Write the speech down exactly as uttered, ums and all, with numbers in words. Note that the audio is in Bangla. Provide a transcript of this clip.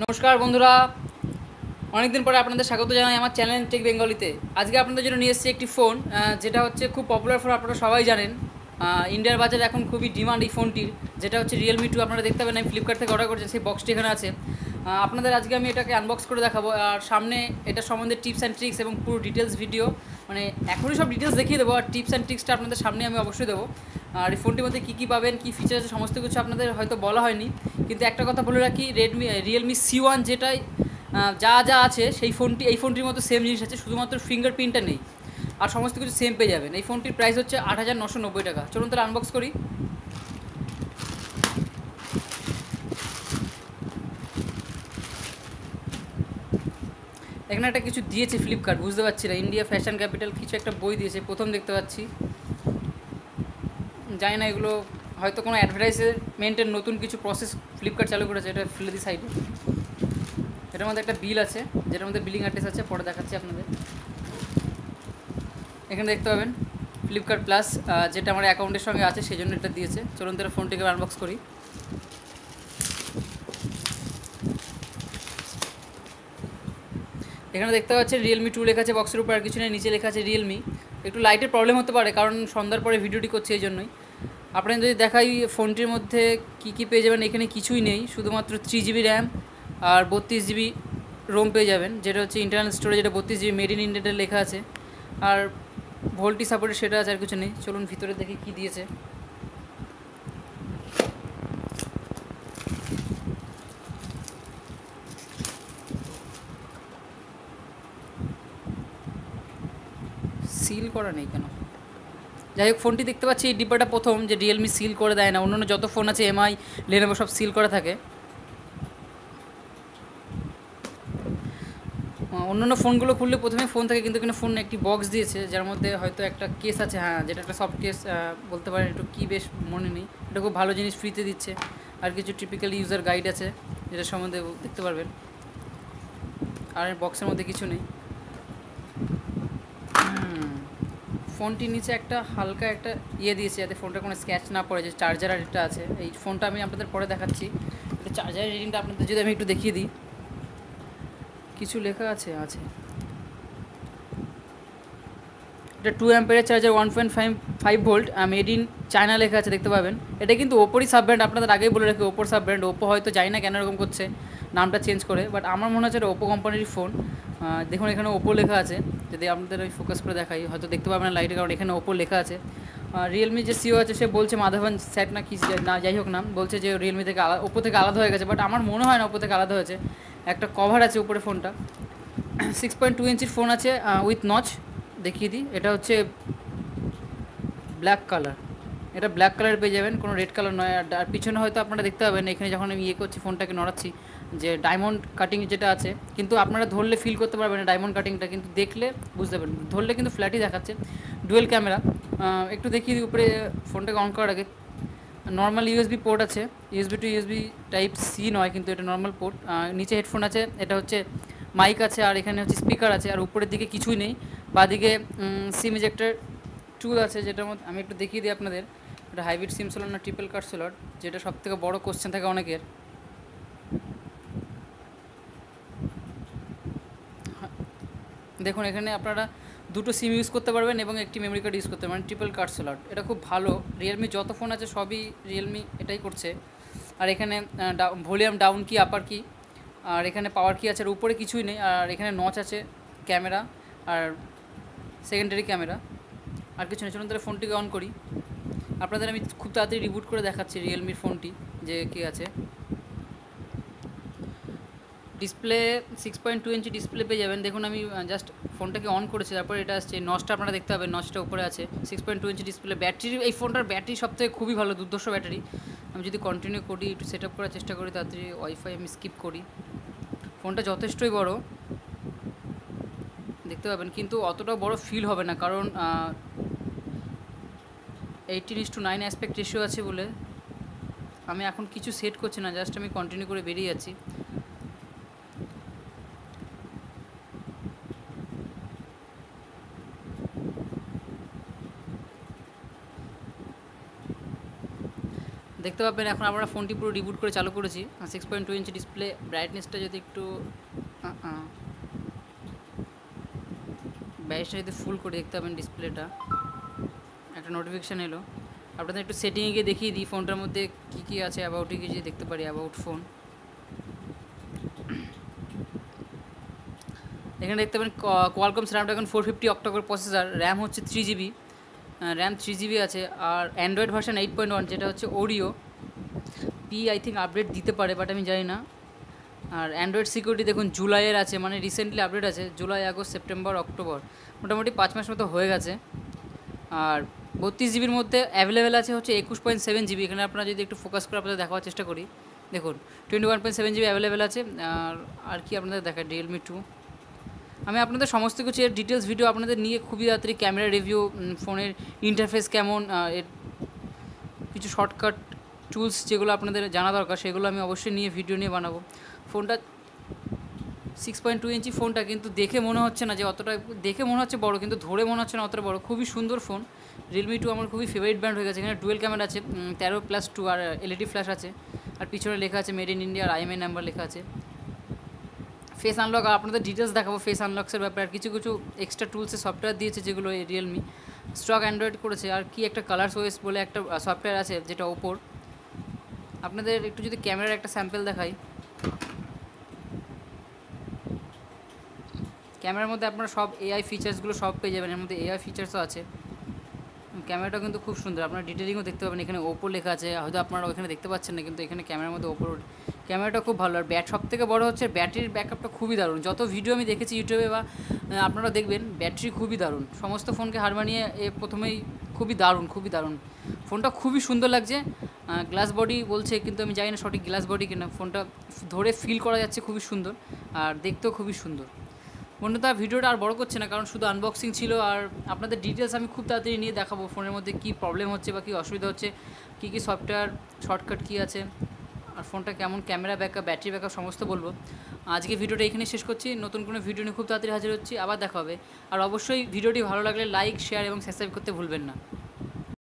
নমস্কার বন্ধুরা, অনেকদিন পরে আপনাদের স্বাগত জানাই আমার চ্যানেল টেক বেঙ্গলিতে। আজকে আপনাদের জন্য নিয়ে এসেছি একটি ফোন, যেটা হচ্ছে খুব পপুলার ফোন, আপনারা সবাই জানেন। ইন্ডিয়ার বাজারে এখন খুবই ডিমান্ড এই ফোনটির, যেটা হচ্ছে রিয়েলমি টু। আপনারা দেখতে পাবেন আমি ফ্লিপকার্ট থেকে অর্ডার করেছি, সেই বক্সটি এখানে আছে। আপনাদের আজকে আমি এটাকে আনবক্স করে দেখাবো, আর সামনে এটা সম্বন্ধে টিপস অ্যান্ড ট্রিক্স এবং পুরো ডিটেলস ভিডিও, মানে এখনই সব ডিটেলস দেখিয়ে দেবো, আর টিপস অ্যান্ড ট্রিক্সটা আপনাদের সামনে আমি অবশ্যই দেবো। আর এই ফোনটির মধ্যে কী কী পাবেন, কী ফিচার আছে, সমস্ত কিছু আপনাদের হয়তো বলা হয়নি, কিন্তু একটা কথা বলে রাখি, রেডমি রিয়েলমি সি ওয়ান যেটাই যা যা আছে সেই ফোনটি এই ফোনটির মতো সেম জিনিস আছে, শুধুমাত্র ফিঙ্গারপ্রিন্টটা নেই, আর সমস্ত কিছু সেম পেয়ে যাবেন। এই ফোনটির প্রাইস হচ্ছে আট হাজার নশো নব্বই টাকা। চলুন তাহলে আনবক্স করি। এখানে একটা কিছু দিয়েছে ফ্লিপকার্ট, বুঝতে পারছি না, ইন্ডিয়া ফ্যাশন ক্যাপিটাল কিছু একটা বই দিয়েছে, প্রথম দেখতে পাচ্ছি। জানি না এগুলো হয়তো কোনো অ্যাডভার্টাইজমেন্টের নতুন কিছু প্রসেস ফ্লিপকার্ট চালু করেছে। এটা ফেলে দি সাইডে। এটার মধ্যে একটা বিল আছে, যেটার মধ্যে বিলিং অ্যাড্রেস আছে, পরে দেখাচ্ছি আপনাদের। এখানে দেখতে পাবেন ফ্লিপকার্ট প্লাস, যেটা আমার অ্যাকাউন্টের সঙ্গে আছে, সেই জন্য এটা দিয়েছে। চলুন তাহলে ফোনটিকে আনবক্স করি। এখানে দেখতে পাচ্ছেন রিয়েলমি টু লেখা আছে বক্সের উপর, আর কিছু নেই, নিচে লেখা আছে রিয়েলমি। একটু লাইটের প্রবলেম হতে পারে, কারণ সন্ধ্যার পরে ভিডিওটি করছি, এই জন্যই। আপনারা যদি দেখাই ফোনটির মধ্যে কী কী পেয়ে যাবেন, এখানে কিছুই নেই, শুধুমাত্র থ্রি জিবি র্যাম আর বত্রিশ জিবি রোম পেয়ে যাবেন, যেটা হচ্ছে ইন্টারনাল স্টোরেজ, যেটা বত্রিশ জিবি মেড ইন ইন্ডিয়াতে লেখা আছে, আর ভোল্টি সাপোর্টেড সেটা আছে, আর কিছু নেই। চলুন ভিতরে দেখি কী দিয়েছে। সিল করা নেই কেন? যাই হোক, ফোনটি দেখতে পাচ্ছি এই ডিব্বাটা প্রথম যে রিয়েলমি সিল করে দেয় না, অন্যান্য যত ফোন আছে এমআই, লেনোভো সব সিল করা থাকে। অন্যান্য ফোনগুলো খুললে প্রথমে ফোন থাকে, কিন্তু এখানে ফোন একটি বক্স দিয়েছে, যার মধ্যে হয়তো একটা কেস আছে, হ্যাঁ, যেটা একটা সফট কেস বলতে পারেন, একটু কী বেশ মনে নেই। এটা খুব ভালো জিনিস ফ্রিতে দিচ্ছে, আর কিছু টিপিক্যাল ইউজার গাইড আছে, যেটা সম্বন্ধে দেখতে পারবেন। আর বক্সের মধ্যে কিছু নেই। ফোনটির নিচে একটা হালকা একটা ইয়ে দিয়েছে, যাতে ফোনটা কোনো স্ক্র্যাচ না পড়ে, যে চার্জার আর একটা আছে। এই ফোনটা আমি আপনাদের পরে দেখাচ্ছি। এটা চার্জারের রিডিংটা আপনাদের যদি আমি একটু দেখিয়ে দিই। কিছু লেখা আছে আছে এটা টু অ্যাম্পিয়ারের charger, one point five five volt, made in China লেখা আছে, দেখতে পাবেন। এটা কিন্তু ওপোরই সাব ব্র্যান্ড, আপনাদের আগেই বলে রাখি, ওপোর সাব ব্র্যান্ড। ওপো হয়তো জানি না কেন এরকম করছে, নামটা চেঞ্জ করে, বাট আমার মনে হচ্ছে এটা ওপো কোম্পানির ফোন। দেখুন এখানে ওপো লেখা আছে, যদি আপনাদের ওই ফোকাস করে দেখাই, হয়তো দেখতে পাবেন না লাইটের, কারণ এখানে ওপো লেখা আছে। রিয়েলমি যে সিও আছে সে বলছে মাধবন সেট না কি না, যাই হোক নাম, বলছে যে রিয়েলমি থেকে আলাদা, ওপো থেকে আলাদা হয়ে গেছে, বাট আমার মনে হয় না ওপো থেকে আলাদা হয়েছে। একটা কভার আছে উপরে ফোনটা, সিক্স পয়েন্ট টু ইঞ্চির ফোন আছে উইথ নচ, দেখিয়ে দিই। এটা হচ্ছে ব্ল্যাক কালার, এটা ব্ল্যাক কালার পেয়ে যাবেন, কোনো রেড কালার নয়। আর পিছনে হয়তো আপনারা দেখতে পাবেন, এখানে যখন আমি ইয়ে করছি ফোনটাকে নড়াচ্ছি, যে ডায়মন্ড কাটিং যেটা আছে, কিন্তু আপনারা ধরলে ফিল করতে পারবেন না ডায়মন্ড কাটিংটা, কিন্তু দেখলে বুঝতে পারবেন, ধরলে কিন্তু ফ্ল্যাটই দেখাচ্ছে। ডুয়েল ক্যামেরা, একটু দেখিয়ে দিই উপরে ফোনটাকে অন করার আগে। নর্মাল ইউএসবি পোর্ট আছে, USB to USB type C নয়, কিন্তু এটা নর্মাল পোর্ট। নিচে হেডফোন আছে, এটা হচ্ছে মাইক আছে, আর এখানে হচ্ছে স্পিকার আছে, আর উপরের দিকে কিছুই নেই। বাদিকে সিম ইজেক্টার টুল আছে, যেটার মধ্যে আমি একটু দেখিয়ে দিই আপনাদের। এটা হাইব্রিড সিম স্লট না ট্রিপল কার্ড স্লট, যেটা সব থেকে বড়ো কোশ্চেন থাকে অনেকের। দেখুন এখানে আপনারা দুটো সিম ইউজ করতে পারবেন এবং একটি মেমরি কার্ড ইউজ করতে পারবেন, ট্রিপল কার্ড স্লট। এটা খুব ভালো, রিয়েলমি যত ফোন আছে সবই রিয়েলমি এটাই করছে। আর এখানে ভলিউম ডাউন কি, আপার কি, আর এখানে পাওয়ার কি আছে, আর উপরে কিছুই নেই। আর এখানে নচ আছে, ক্যামেরা আর সেকেন্ডারি ক্যামেরা, আর কিছু নেই। চলুন তাহলে ফোনটিকে অন করি। আপনাদের আমি খুব তাড়াতাড়ি রিবুট করে দেখাচ্ছি রিয়েলমির ফোনটি যে কী আছে। Display six point two inch display পেয়ে যাবেন। দেখুন আমি জাস্ট ফোনটাকে অন করেছি, তারপর এটা আসছে, নচটা আপনারা দেখতে পাবেন, নচটা উপরে আছে। Six point two inch display, battery, এই ফোনটার ব্যাটারি সবথেকে খুবই ভালো, দুর্ধর্ষ ব্যাটারি। আমি যদি কন্টিনিউ করি, একটু সেট আপ করার চেষ্টা করি, তাড়াতাড়ি ওয়াইফাই আমি স্কিপ করি। ফোনটা যথেষ্টই বড়, দেখতে পাবেন, কিন্তু অতটাও বড় ফিল হবে না, কারণ eighteen is to nine aspect ratio আছে বলে। আমি এখন কিছু সেট করছি না, জাস্ট আমি কন্টিনিউ করে বেরিয়ে যাচ্ছি। দেখতে পাবেন এখন আমরা ফোনটি পুরো রিবুট করে চালু করেছি। Six point two inch display, ব্রাইটনেসটা যদি একটু ব্রাইটনেসটা যদি ফুল করে দেখতে পাবেন ডিসপ্লেটা, একটা নোটিফিকেশান এলো। আপনাদের একটু সেটিংয়ে গিয়ে দেখিয়ে দিই ফোনটার মধ্যে কী কী আছে, অ্যাবাউটে গিয়ে যদি দেখতে পারি অ্যাবাউট ফোন। এখানে দেখতে পাবেন Qualcomm Snapdragon four fifty octa core processor, RAM হচ্ছে three GB, RAM three GB আছে। আর Android version eight point one, যেটা হচ্ছে Oreo P I think update দিতে পারে, বাট আমি জানি না। আর অ্যান্ড্রয়েড সিকিউরিটি দেখুন জুলাইয়ের আছে, মানে রিসেন্টলি আপডেট আছে, জুলাই আগস্ট সেপ্টেম্বর অক্টোবর, মোটামুটি পাঁচ মাস মতো হয়ে গেছে। আর বত্রিশ জিবির মধ্যে অ্যাভেলেবেল আছে হচ্ছে একুশ পয়েন্ট সেভেন জিবি। এখানে আপনারা যদি একটু ফোকাস করে আপনাদের দেখার চেষ্টা করি, দেখুন twenty one point seven GB available আছে। আর আর কি আপনাদের দেখায় রিয়েলমি টু। আমি আপনাদের সমস্ত কিছু এর ডিটেলস ভিডিও আপনাদের নিয়ে খুবই তাড়াতাড়ি, ক্যামেরা রিভিউ, ফোনের ইন্টারফেস কেমন, এর কিছু শর্টকাট টুলস যেগুলো আপনাদের জানা দরকার সেগুলো আমি অবশ্যই নিয়ে ভিডিও নিয়ে বানাবো। ফোনটা সিক্স পয়েন্ট টু ইঞ্চি ফোনটা কিন্তু দেখে মনে হচ্ছে না যে অতটা, দেখে মনে হচ্ছে বড় কিন্তু ধরে মনে হচ্ছে না অতটা বড়। খুবই সুন্দর ফোন। রিয়েলমি টু আমার খুবই ফেভারিট ব্র্যান্ড হয়ে গেছে। এখানে ডুয়েল ক্যামেরা আছে, তেরো প্লাস টু, আর এলইডি ফ্ল্যাশ আছে, আর পিছনে লেখা আছে মেড ইন ইন্ডিয়া, আর আইএমআই নাম্বার লেখা আছে। ফেস আনলক, আপনাদের ডিটেলস দেখাবো ফেস আনলক্সের ব্যাপারে। আর কিছু কিছু এক্সট্রা টুলসের সফটওয়্যার দিয়েছে যেগুলো রিয়েলমি স্টক অ্যান্ড্রয়েড করেছে। আর কি একটা কালার্স ওএস বলে একটা সফটওয়্যার আছে যেটা ওপোর। আপনাদের একটু যদি ক্যামেরার একটা স্যাম্পল দেখাই, ক্যামেরার মধ্যে আপনারা সব এআই ফিচার্সগুলো সব পেয়ে যাবেন, এর মধ্যে এআই ফিচার্সও আছে। ক্যামেরাটা কিন্তু খুব সুন্দর, আপনারা ডিটেলিংও দেখতে পাবেন। এখানে ওপো লেখা আছে, হয়তো আপনারা ওখানে দেখতে পাচ্ছেন না, কিন্তু এখানে ক্যামেরার মধ্যে ওপোর ক্যামেরাটা খুব ভালো। আর ব্যাট সব থেকে বড়ো হচ্ছে ব্যাটারির ব্যাকআপটা খুবই দারুণ। যত ভিডিও আমি দেখেছি ইউটিউবে বা আপনারা দেখবেন, ব্যাটারি খুবই দারুণ। সমস্ত ফোনকে হার মানিয়ে এ প্রথমেই খুবই দারুণ, খুবই দারুণ। ফোনটা খুবই সুন্দর লাগছে। গ্লাস বডি বলছে, কিন্তু আমি জানি না সঠিক গ্লাস বডি কিনা। ফোনটা ধরে ফিল করা যাচ্ছে খুবই সুন্দর, আর দেখতেও খুবই সুন্দর। বন্ধুরা ভিডিওটা আর বড় করছে না, কারণ শুধু আনবক্সিং ছিল। আর আপনাদের ডিটেলস আমি খুব তাড়াতাড়ি নিয়ে দেখাবো, ফোনের মধ্যে কী প্রবলেম হচ্ছে বা কী অসুবিধা হচ্ছে, কী কী সফটওয়্যার শর্টকাট কী আছে, আর ফোনটা কেমন ক্যামেরা ব্যাকআপ, ব্যাটারি ব্যাকআপ সমস্ত বলবো। আজকে ভিডিওটা এখানে শেষ করছি। নতুন কোনো ভিডিও নিয়ে খুব তাড়াতাড়ি হাজির হচ্ছি, আবার দেখা হবে। আর অবশ্যই ভিডিওটি ভালো লাগলে লাইক, শেয়ার এবং সাবস্ক্রাইব করতে ভুলবেন না।